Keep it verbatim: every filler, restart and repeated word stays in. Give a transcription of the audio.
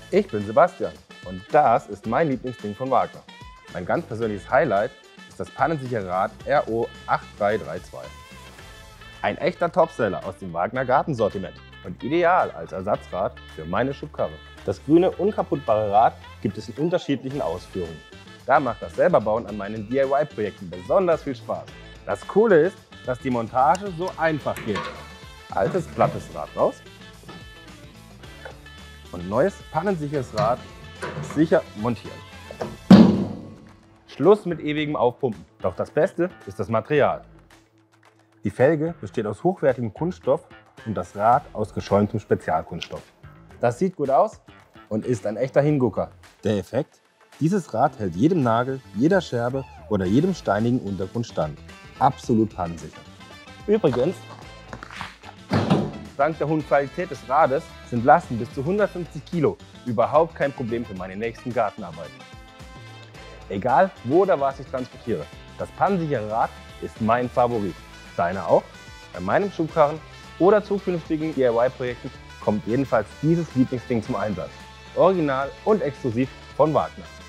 Ich bin Sebastian und das ist mein Lieblingsding von Wagner. Mein ganz persönliches Highlight ist das pannensichere Rad R O acht drei drei zwei. Ein echter Topseller aus dem Wagner Gartensortiment und ideal als Ersatzrad für meine Schubkarre. Das grüne, unkaputtbare Rad gibt es in unterschiedlichen Ausführungen. Da macht das Selberbauen an meinen D I Y-Projekten besonders viel Spaß. Das Coole ist, dass die Montage so einfach geht. Altes, plattes Rad raus und neues, pannensicheres Rad sicher montieren. Schluss mit ewigem Aufpumpen. Doch das Beste ist das Material. Die Felge besteht aus hochwertigem Kunststoff und das Rad aus geschäumtem Spezialkunststoff. Das sieht gut aus und ist ein echter Hingucker. Der Effekt? Dieses Rad hält jedem Nagel, jeder Scherbe oder jedem steinigen Untergrund stand. Absolut pannensicher. Übrigens, dank der hohen Qualität des Rades sind Lasten bis zu hundertfünfzig Kilo überhaupt kein Problem für meine nächsten Gartenarbeiten. Egal wo oder was ich transportiere, das pannensichere Rad ist mein Favorit. Deiner auch? Bei meinem Schubkarren oder zukünftigen D I Y-Projekten kommt jedenfalls dieses Lieblingsding zum Einsatz. Original und exklusiv von Wagner.